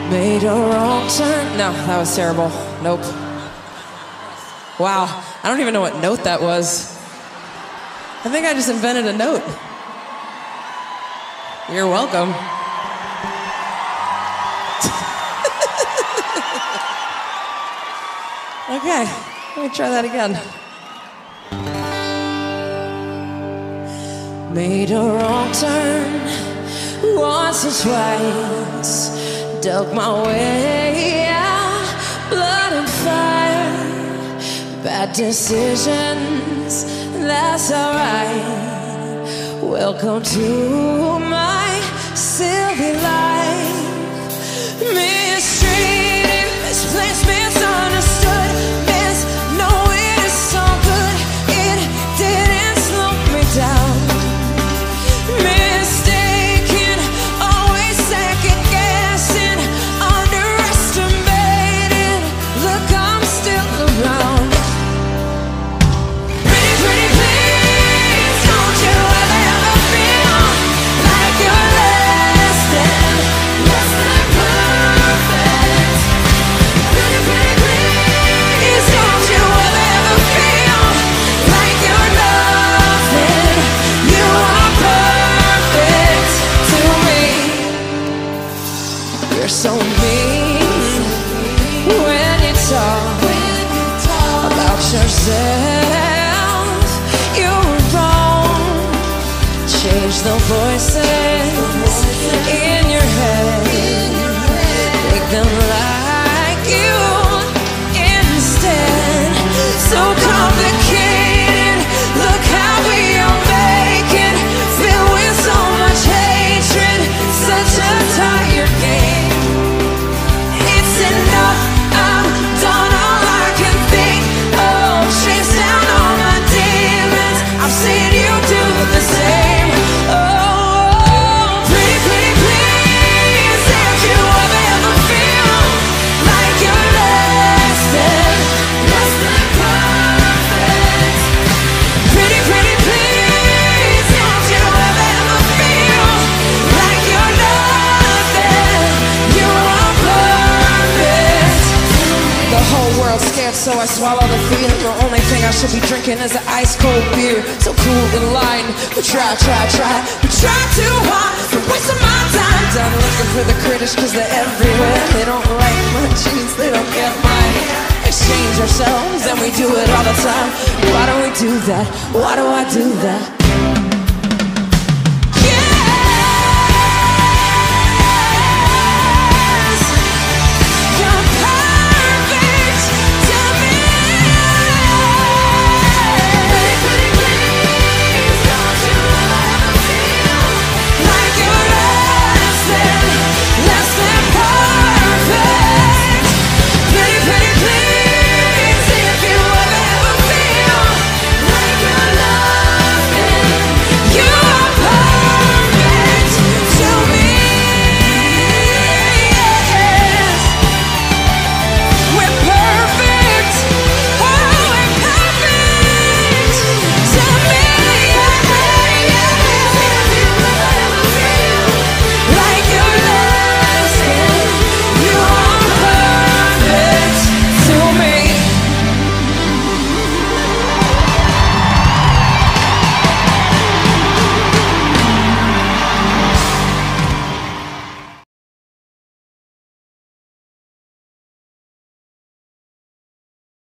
Made a wrong turn. No, that was terrible. Nope. Wow, I don't even know what note that was. I think I just invented a note. You're welcome. Okay, let me try that again. Made a wrong turn once or twice, dug my way out, blood and fire, bad decisions, that's alright. Welcome to my silly life. Mistreated, misplaced, misunderstood, misknowing is so good, it didn't slow me down. Mistaken, always second guessing, underestimated, look, I'm still around. Pretty, pretty please, don't you ever feel like you're less than perfect. Pretty, pretty please, don't you ever feel like you're nothing. You are perfect to me. You're so mean when you talk about yourself. You're wrong. Change the voices in your head. Make them like you instead. So complicated. Look how we are making. Filled with so much hatred. Such a tired game. It's enough. I've done all I can think of. Chase down all my demons. I've seen you do the same. Oh, pretty, pretty please, don't you ever feel like you're less than perfect. Pretty, pretty please, don't you ever feel like you're nothing. You are perfect. The whole world's scared, so I swallow the fear. The only thing I should be drinking is an ice cold beer. So cool in line, but try. We try too hard, we're wasting my time. Done looking for the critics, cause they're everywhere. They don't like my jeans, they don't get mine. Exchange ourselves, and we do it all the time. Why do we do that? Why do I do that?